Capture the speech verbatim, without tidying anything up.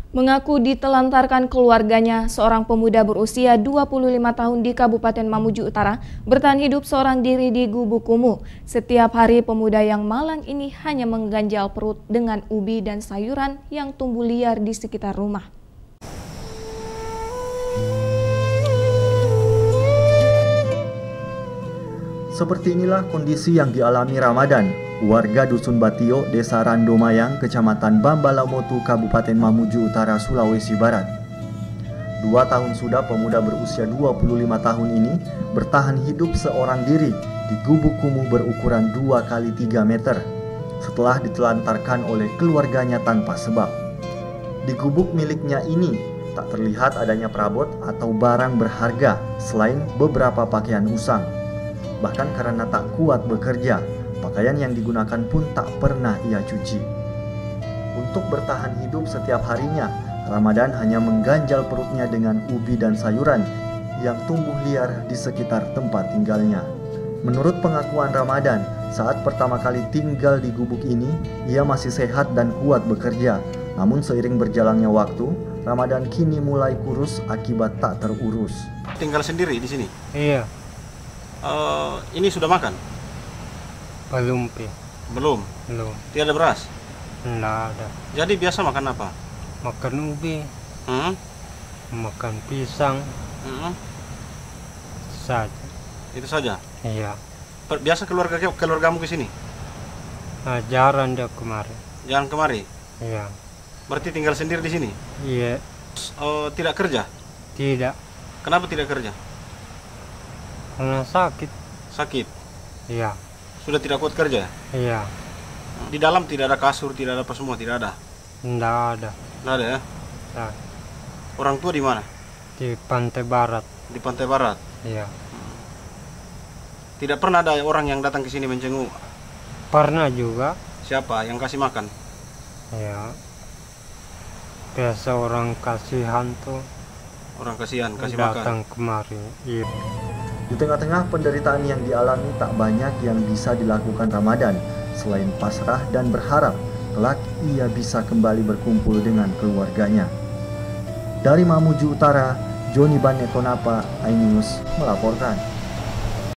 Mengaku ditelantarkan keluarganya, seorang pemuda berusia dua puluh lima tahun di Kabupaten Mamuju Utara bertahan hidup seorang diri di Gubuk Kumuh. Setiap hari pemuda yang malang ini hanya mengganjal perut dengan ubi dan sayuran yang tumbuh liar di sekitar rumah. Seperti inilah kondisi yang dialami Ramadan, warga Dusun Batio, Desa Randomayang, Kecamatan Bambalamotu, Kabupaten Mamuju Utara, Sulawesi Barat. Dua tahun sudah pemuda berusia dua puluh lima tahun ini bertahan hidup seorang diri di Gubuk Kumuh berukuran dua kali tiga meter setelah ditelantarkan oleh keluarganya tanpa sebab. Di gubuk miliknya ini tak terlihat adanya perabot atau barang berharga selain beberapa pakaian usang. Bahkan karena tak kuat bekerja, pakaian yang digunakan pun tak pernah ia cuci. Untuk bertahan hidup setiap harinya, Ramadan hanya mengganjal perutnya dengan ubi dan sayuran yang tumbuh liar di sekitar tempat tinggalnya. Menurut pengakuan Ramadan, saat pertama kali tinggal di gubuk ini, ia masih sehat dan kuat bekerja. Namun seiring berjalannya waktu, Ramadan kini mulai kurus akibat tak terurus. Tinggal sendiri di sini? Iya. Uh, ini sudah makan? Belum, Pi. Belum? Belum. Tidak ada beras? Nggak ada. Jadi biasa makan apa? Makan ubi, Hmm? makan pisang, Hmm? saja. Itu saja? Iya. Per- Biasa keluarga keluargamu ke sini? Nah, jarang dia kemarin. Jangan kemari? Iya. Berarti tinggal sendiri di sini? Iya. Uh, tidak kerja? Tidak. Kenapa tidak kerja? Karena sakit. Sakit? Iya. Sudah tidak kuat kerja? Iya. Di dalam tidak ada kasur, tidak ada apa semua, tidak ada? Nggak ada. Tidak ada ya? Nah, Orang tua di mana? di pantai barat. Di pantai barat? Iya. Tidak pernah ada orang yang datang ke sini menjenguk? Pernah juga. Siapa yang kasih makan? Ya. Biasa orang kasihan tuh Orang kasihan, kasih makan? datang kemari. Iya. Di tengah-tengah penderitaan yang dialami, tak banyak yang bisa dilakukan Ramadan selain pasrah dan berharap kelak ia bisa kembali berkumpul dengan keluarganya. Dari Mamuju Utara, Joni Banetonapa, iNews melaporkan.